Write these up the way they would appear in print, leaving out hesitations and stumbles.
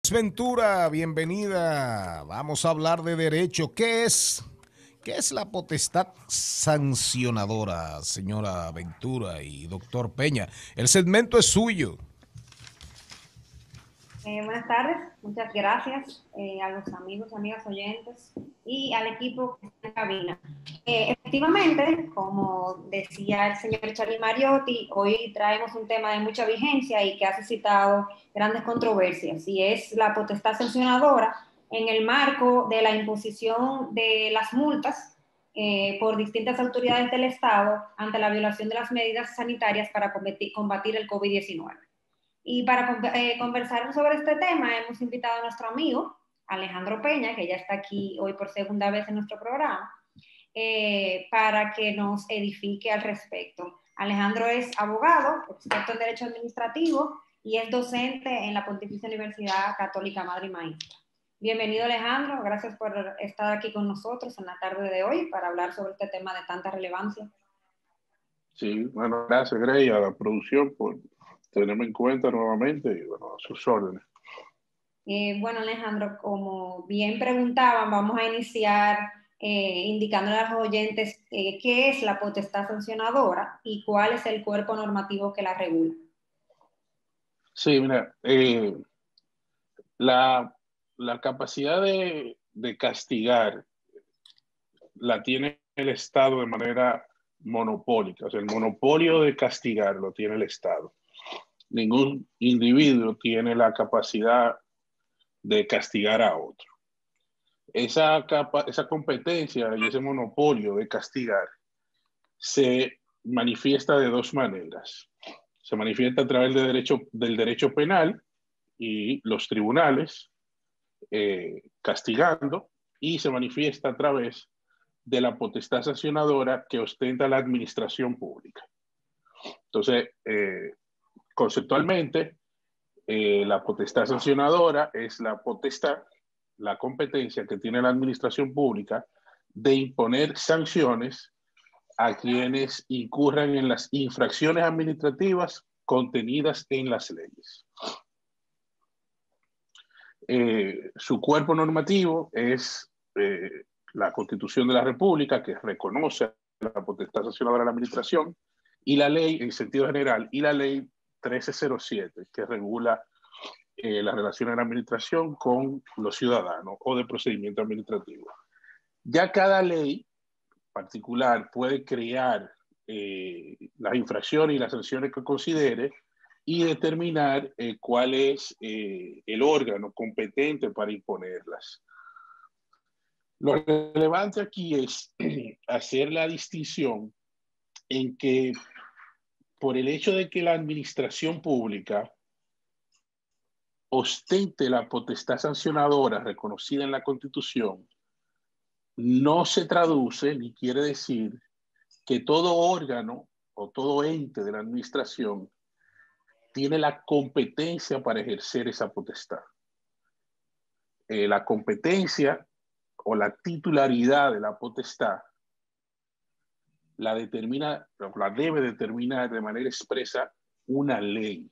Ventura, bienvenida. Vamos a hablar de derecho. ¿Qué es la potestad sancionadora, señora Ventura y doctor Peña? El segmento es suyo. Buenas tardes, muchas gracias a los amigos, amigas oyentes y al equipo que está en cabina. Efectivamente, como decía el señor Charlie Mariotti, hoy traemos un tema de mucha vigencia y que ha suscitado grandes controversias, y es la potestad sancionadora en el marco de la imposición de las multas por distintas autoridades del Estado ante la violación de las medidas sanitarias para combatir el COVID-19. Y para conversar sobre este tema hemos invitado a nuestro amigo Alejandro Peña, que ya está aquí hoy por segunda vez en nuestro programa, para que nos edifique al respecto. Alejandro es abogado, experto en Derecho Administrativo y es docente en la Pontificia Universidad Católica Madre y Maestra. Bienvenido, Alejandro, gracias por estar aquí con nosotros en la tarde de hoy para hablar sobre este tema de tanta relevancia. Sí, bueno, gracias, Grey, a la producción por tenerme en cuenta nuevamente y bueno, a sus órdenes. Bueno, Alejandro, como bien preguntaban, vamos a iniciar indicándole a los oyentes qué es la potestad sancionadora y cuál es el cuerpo normativo que la regula. Sí, mira, la capacidad de castigar la tiene el Estado de manera monopólica, o sea, el monopolio de castigar lo tiene el Estado. Ningún individuo tiene la capacidad de castigar a otro. Esa competencia y ese monopolio de castigar se manifiesta de dos maneras. Se manifiesta a través del derecho penal y los tribunales castigando, y se manifiesta a través de la potestad sancionadora que ostenta la administración pública. Entonces, conceptualmente, la potestad sancionadora es la potestad, la competencia que tiene la administración pública de imponer sanciones a quienes incurran en las infracciones administrativas contenidas en las leyes. Su cuerpo normativo es la Constitución de la República, que reconoce la potestad sancionadora de la administración, y la ley en sentido general, y la ley 1307, que regula las relaciones de la administración con los ciudadanos o de procedimiento administrativo. Ya cada ley particular puede crear las infracciones y las sanciones que considere y determinar cuál es el órgano competente para imponerlas. Lo relevante aquí es hacer la distinción en que por el hecho de que la administración pública ostente la potestad sancionadora reconocida en la Constitución, no se traduce ni quiere decir que todo órgano o todo ente de la administración tiene la competencia para ejercer esa potestad. La competencia o la titularidad de la potestad la debe determinar de manera expresa una ley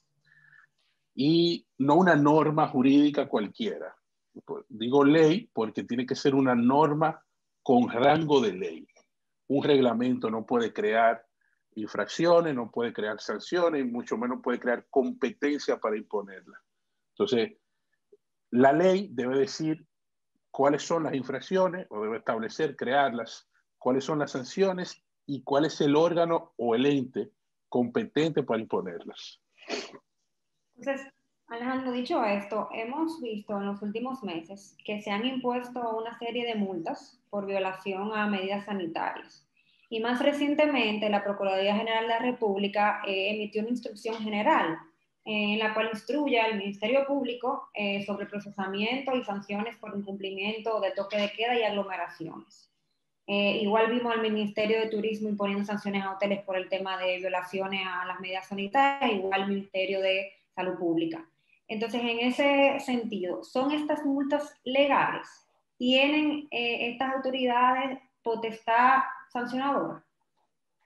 y no una norma jurídica cualquiera. Digo ley porque tiene que ser una norma con rango de ley. Un reglamento no puede crear infracciones, no puede crear sanciones, y mucho menos puede crear competencia para imponerla. Entonces, la ley debe decir cuáles son las infracciones, o debe establecer, crearlas, cuáles son las sanciones y cuál es el órgano o el ente competente para imponerlas. Entonces, Alejandro, dicho esto, hemos visto en los últimos meses que se han impuesto una serie de multas por violación a medidas sanitarias. Y más recientemente, la Procuraduría General de la República emitió una instrucción general en la cual instruye al Ministerio Público sobre procesamiento y sanciones por incumplimiento de toque de queda y aglomeraciones. Igual vimos al Ministerio de Turismo imponiendo sanciones a hoteles por el tema de violaciones a las medidas sanitarias, igual al Ministerio de Salud Pública. Entonces, en ese sentido, ¿son estas multas legales? ¿Tienen estas autoridades potestad sancionadora?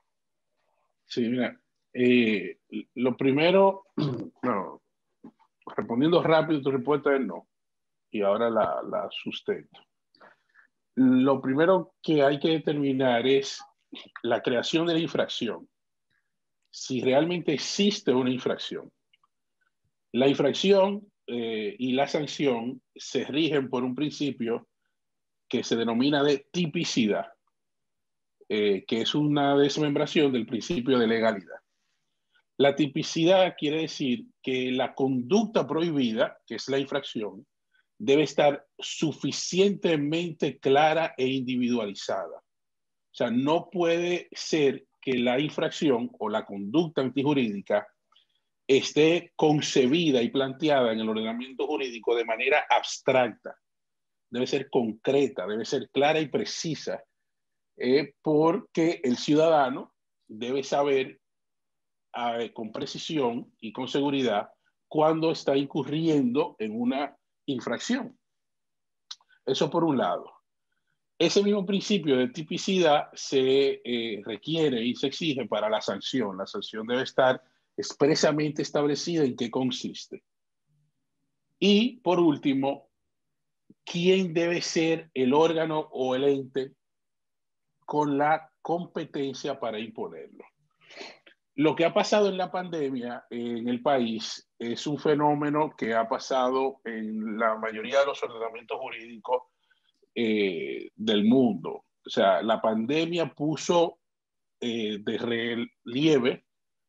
Sí, mira, lo primero, no, respondiendo rápido, tu respuesta es no. Y ahora la sustento. Lo primero que hay que determinar es la creación de la infracción. Si realmente existe una infracción. La infracción y la sanción se rigen por un principio que se denomina de tipicidad, que es una desmembración del principio de legalidad. La tipicidad quiere decir que la conducta prohibida, que es la infracción, debe estar suficientemente clara e individualizada. O sea, no puede ser que la infracción o la conducta antijurídica esté concebida y planteada en el ordenamiento jurídico de manera abstracta. Debe ser concreta, debe ser clara y precisa, porque el ciudadano debe saber con precisión y con seguridad cuando está incurriendo en una infracción. Eso por un lado. Ese mismo principio de tipicidad se requiere y se exige para la sanción. La sanción debe estar expresamente establecida en qué consiste. Y por último, ¿quién debe ser el órgano o el ente con la competencia para imponerlo? Lo que ha pasado en la pandemia en el país es un fenómeno que ha pasado en la mayoría de los ordenamientos jurídicos del mundo. O sea, la pandemia puso de relieve,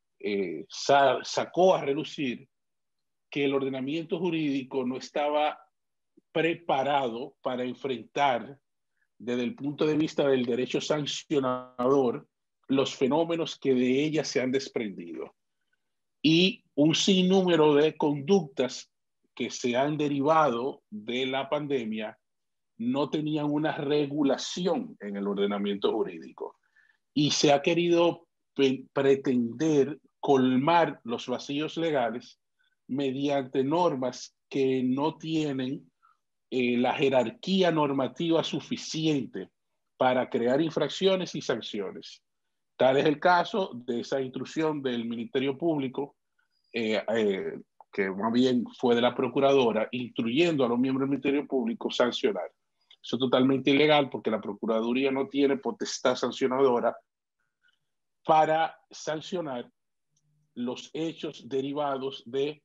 sacó a relucir que el ordenamiento jurídico no estaba preparado para enfrentar desde el punto de vista del derecho sancionador los fenómenos que de ella se han desprendido. Y un sinnúmero de conductas que se han derivado de la pandemia no tenían una regulación en el ordenamiento jurídico. Y se ha querido pretender colmar los vacíos legales mediante normas que no tienen la jerarquía normativa suficiente para crear infracciones y sanciones. Tal es el caso de esa instrucción del Ministerio Público, que más bien fue de la Procuradora, instruyendo a los miembros del Ministerio Público sancionar. Eso es totalmente ilegal porque la Procuraduría no tiene potestad sancionadora para sancionar los hechos derivados de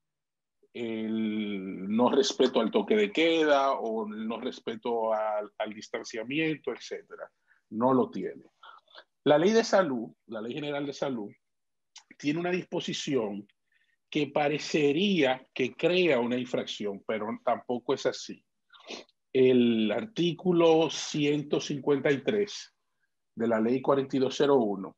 el no respeto al toque de queda o el no respeto al distanciamiento, etcétera. No lo tiene. La ley de salud, la Ley General de Salud, tiene una disposición que parecería que crea una infracción, pero tampoco es así. El artículo 153 de la Ley 4201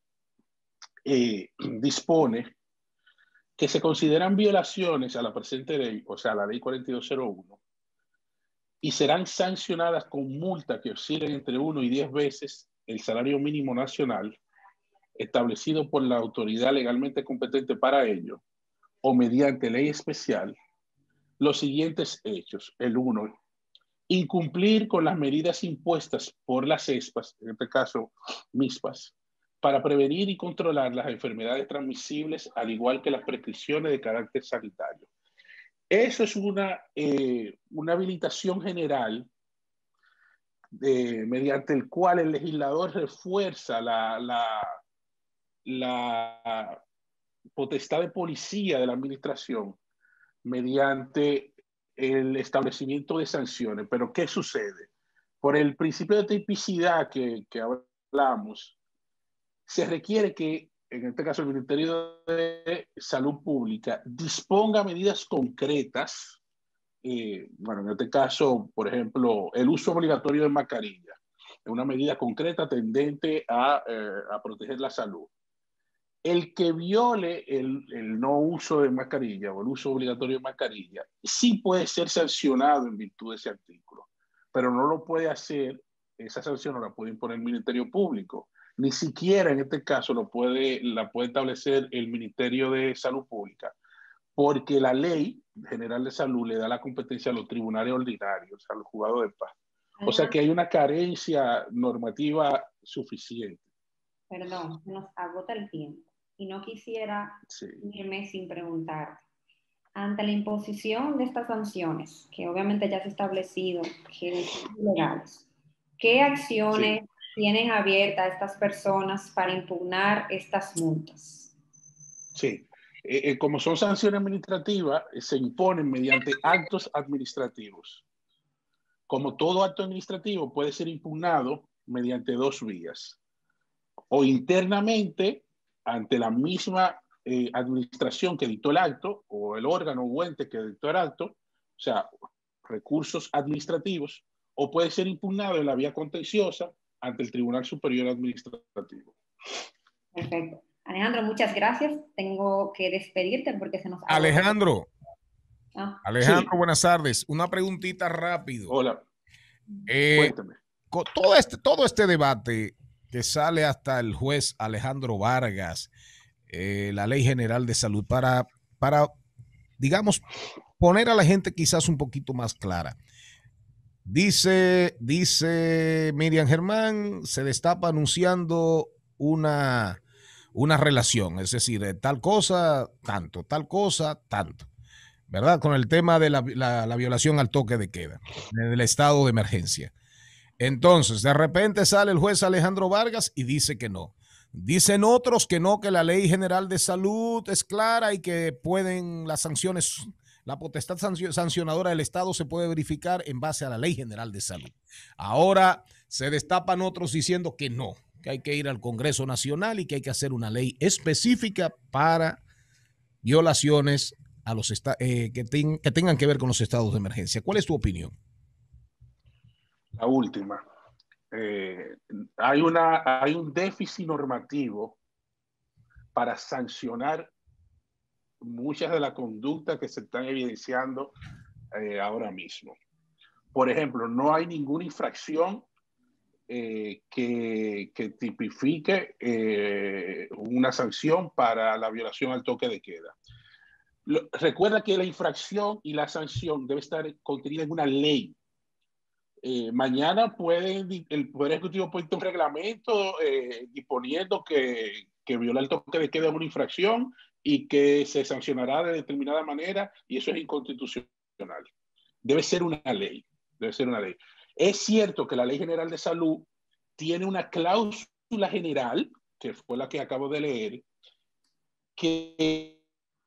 dispone que se consideran violaciones a la presente ley, o sea, la Ley 4201, y serán sancionadas con multa que oscilen entre 1 y 10 veces el salario mínimo nacional establecido por la autoridad legalmente competente para ello, o mediante ley especial, los siguientes hechos. El 1, incumplir con las medidas impuestas por las ESPAS, en este caso MISPAS, para prevenir y controlar las enfermedades transmisibles, al igual que las prescripciones de carácter sanitario. Eso es una habilitación general mediante el cual el legislador refuerza la potestad de policía de la administración mediante el establecimiento de sanciones. Pero ¿qué sucede? Por el principio de tipicidad que hablamos, se requiere que, en este caso, el Ministerio de Salud Pública disponga medidas concretas. Bueno, en este caso, por ejemplo, el uso obligatorio de mascarilla es una medida concreta tendente a proteger la salud. El que viole el no uso de mascarilla o el uso obligatorio de mascarilla sí puede ser sancionado en virtud de ese artículo, pero no lo puede hacer, esa sanción no la puede imponer el Ministerio Público, ni siquiera en este caso la puede establecer el Ministerio de Salud Pública, porque la Ley General de Salud le da la competencia a los tribunales ordinarios, a los juzgados de paz. O sea que hay una carencia normativa suficiente. Perdón, nos agota el tiempo y no quisiera irme sin preguntarte. ante la imposición de estas sanciones, que obviamente ya se ha establecido que son ilegales, ¿qué Sí. acciones tienen abiertas estas personas para impugnar estas multas? Sí. Como son sanciones administrativas, se imponen mediante actos administrativos. Como todo acto administrativo puede ser impugnado mediante dos vías. O internamente, ante la misma administración que dictó el acto, o el órgano o ente que dictó el acto, o sea, recursos administrativos, o puede ser impugnado en la vía contenciosa ante el Tribunal Superior Administrativo. Perfecto. Alejandro, muchas gracias. Tengo que despedirte porque se nos agotó. Alejandro, Ah, Alejandro, Sí, buenas tardes. Una preguntita rápido. hola, Eh, cuéntame. todo este debate que sale hasta el juez Alejandro Vargas, la Ley General de Salud, para, digamos, poner a la gente quizás un poquito más clara. Dice Miriam Germán, se destapa anunciando una relación, es decir, tal cosa, tanto, tal cosa, tanto, ¿verdad? Con el tema de la violación al toque de queda, del estado de emergencia. Entonces, de repente sale el juez Alejandro Vargas y dice que no. Dicen otros que no, que la Ley General de Salud es clara y que pueden las sanciones, la potestad sancionadora del Estado se puede verificar en base a la Ley General de Salud. Ahora se destapan otros diciendo que no, que hay que ir al Congreso Nacional y que hay que hacer una ley específica para violaciones a los que tengan que ver con los estados de emergencia. ¿Cuál es tu opinión? La última. Eh, hay un déficit normativo para sancionar muchas de las conductas que se están evidenciando ahora mismo. Por ejemplo, no hay ninguna infracción que tipifique una sanción para la violación al toque de queda. Recuerda que la infracción y la sanción debe estar contenida en una ley. Mañana el Poder Ejecutivo puede un reglamento disponiendo que viola el toque de queda es una infracción y que se sancionará de determinada manera, y eso es inconstitucional. Debe ser una ley. Debe ser una ley. Es cierto que la Ley General de Salud tiene una cláusula general, que fue la que acabo de leer, que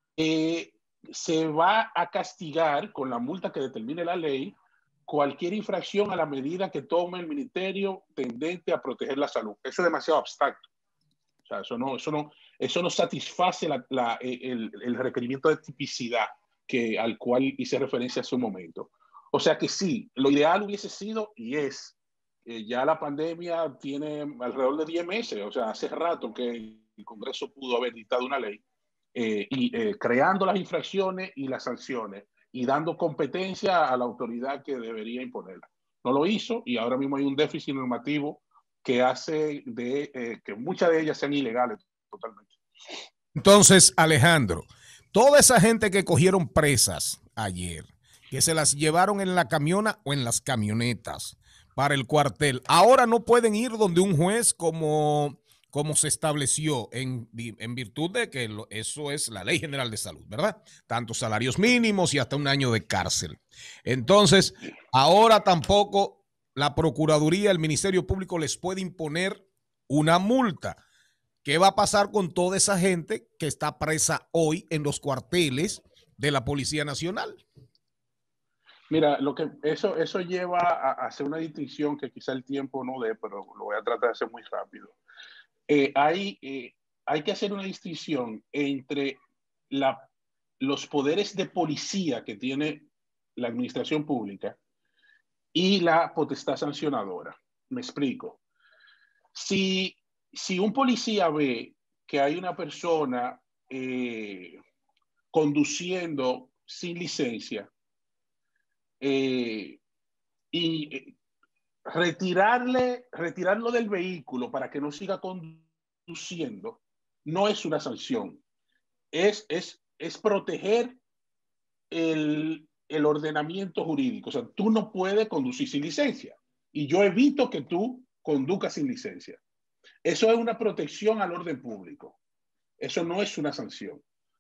se va a castigar con la multa que determine la ley cualquier infracción a la medida que tome el ministerio tendente a proteger la salud. Eso es demasiado abstracto. O sea, eso no satisface el requerimiento de tipicidad al cual hice referencia hace un momento. O sea que sí, lo ideal hubiese sido y es, ya la pandemia tiene alrededor de 10 meses, o sea, hace rato que el Congreso pudo haber dictado una ley creando las infracciones y las sanciones y dando competencia a la autoridad que debería imponerla. No lo hizo y ahora mismo hay un déficit normativo que hace que muchas de ellas sean ilegales totalmente. Entonces, Alejandro, toda esa gente que cogieron presas ayer, que se las llevaron en la camiona o en las camionetas para el cuartel, ahora no pueden ir donde un juez como se estableció en virtud de que eso es la Ley General de Salud, ¿verdad? Tantos salarios mínimos y hasta un año de cárcel. Entonces, ahora tampoco la Procuraduría, el Ministerio Público les puede imponer una multa. ¿Qué va a pasar con toda esa gente que está presa hoy en los cuarteles de la Policía Nacional? Mira, eso lleva a hacer una distinción que quizá el tiempo no dé, pero lo voy a tratar de hacer muy rápido. Hay que hacer una distinción entre los poderes de policía que tiene la administración pública y la potestad sancionadora. Me explico. Si, si un policía ve que hay una persona conduciendo sin licencia y retirarlo del vehículo para que no siga conduciendo, no es una sanción. Es proteger el ordenamiento jurídico. O sea, tú no puedes conducir sin licencia y yo evito que tú conduzcas sin licencia. Eso es una protección al orden público. Eso no es una sanción.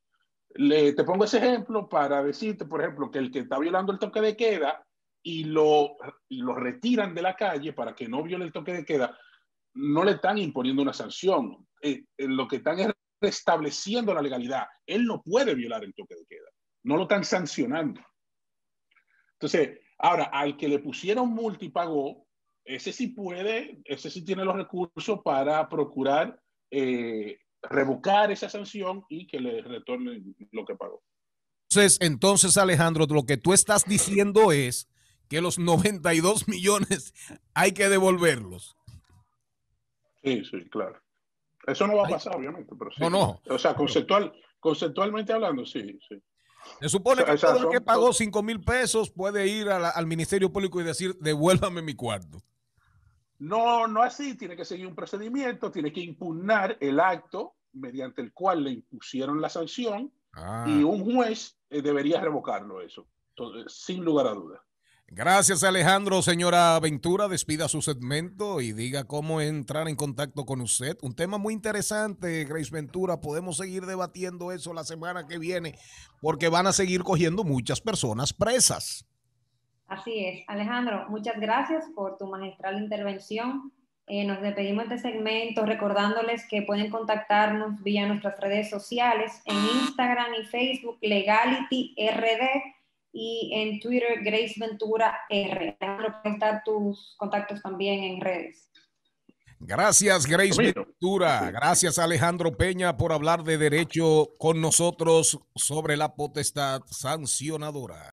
Te pongo ese ejemplo para decirte, por ejemplo, que el que está violando el toque de queda y lo retiran de la calle para que no viole el toque de queda, no le están imponiendo una sanción. Lo que están es restableciendo la legalidad. Él no puede violar el toque de queda. No lo están sancionando. Entonces, ahora, al que le pusieron multa y pagó, ese sí puede, ese sí tiene los recursos para procurar revocar esa sanción y que le retornen lo que pagó. Entonces, Alejandro, lo que tú estás diciendo es que los 92 millones hay que devolverlos. Sí, sí, claro. Eso no va a pasar, obviamente, pero sí. No. O sea, conceptualmente hablando, sí, sí. Se supone que todo el que pagó 5,000 pesos puede ir al Ministerio Público y decir, devuélvame mi cuarto. No, no así. Tiene que seguir un procedimiento, tiene que impugnar el acto mediante el cual le impusieron la sanción y un juez debería revocarlo eso, sin lugar a dudas. Gracias, Alejandro. Señora Ventura, despida su segmento y diga cómo entrar en contacto con usted. Un tema muy interesante, Grace Ventura. Podemos seguir debatiendo eso la semana que viene porque van a seguir cogiendo muchas personas presas. Así es. Alejandro, muchas gracias por tu magistral intervención. Nos despedimos de este segmento recordándoles que pueden contactarnos vía nuestras redes sociales en Instagram y Facebook LegalityRD y en Twitter Grace Ventura R. Alejandro, pueden estar tus contactos también en redes. Gracias, Grace Ventura. Gracias, Alejandro Peña, por hablar de derecho con nosotros sobre la potestad sancionadora.